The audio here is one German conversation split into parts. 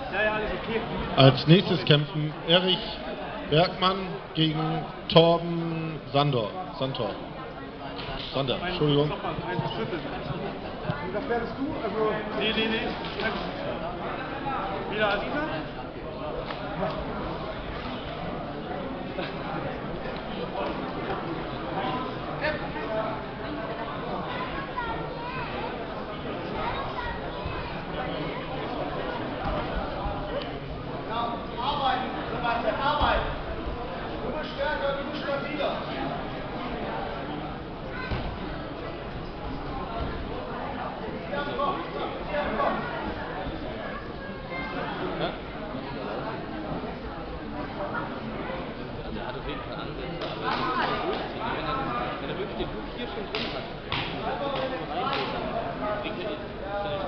Als nächstes kämpfen Erich Bergmann gegen Torben Sander. Sander, Entschuldigung. Das wärst du? Also nee. Wieder Aziza? Arbeit. Du bist stärker, du bist stabiler. Also er hat auf jeden Fall Ansätze, aber wenn er wirklich den Hook hier schon drin hat, dann reingeht, dann bringt er seine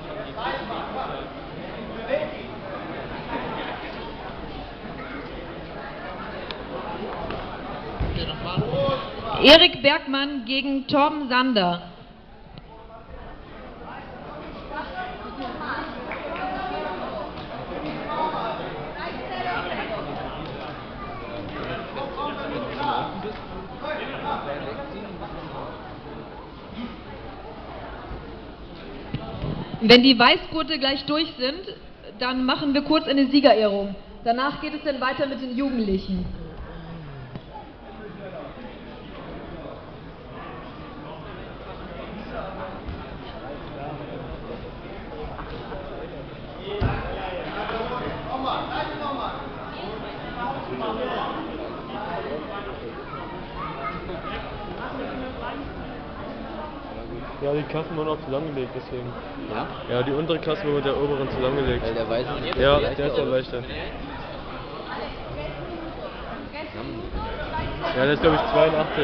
Erik Bergmann gegen Torben Sander. Wenn die Weißgurte gleich durch sind, dann machen wir kurz eine Siegerehrung. Danach geht es dann weiter mit den Jugendlichen. Ja, die Kassen wurden auch zusammengelegt, deswegen. Ja? Ja, die untere Kasse wurde mit der oberen zusammengelegt. Weil der Weiße ja, der ist ja leichter. Ja, der ist glaube ich 82.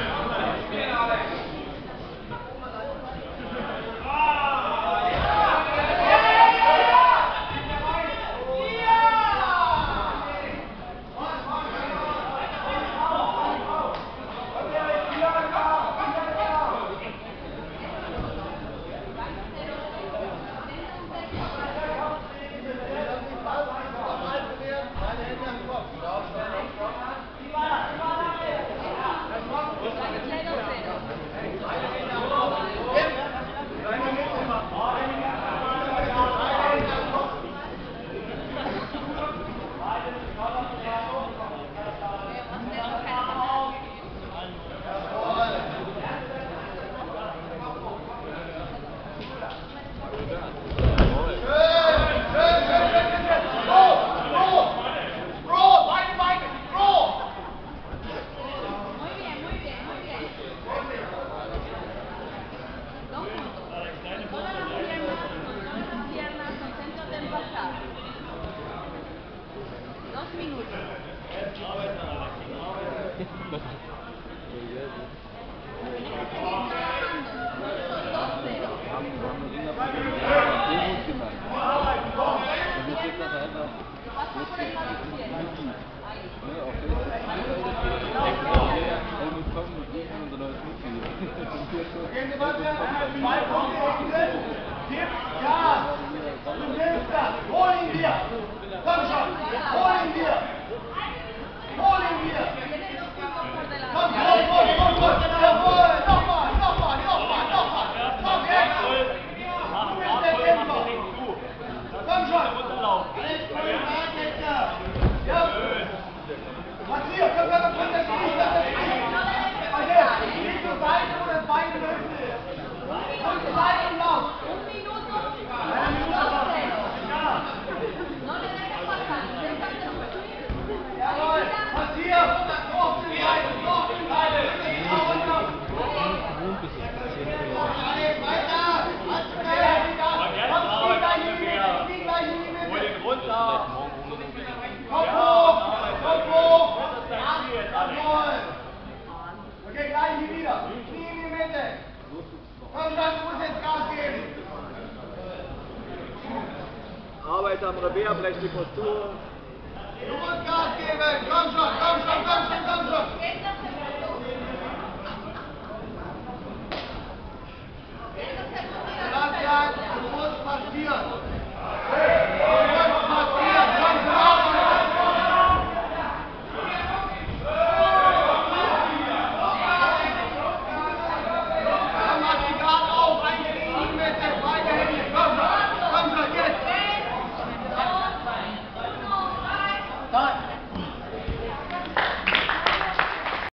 Arbeiter am Revers, vielleicht die Postur. Du musst Gas geben! Komm schon!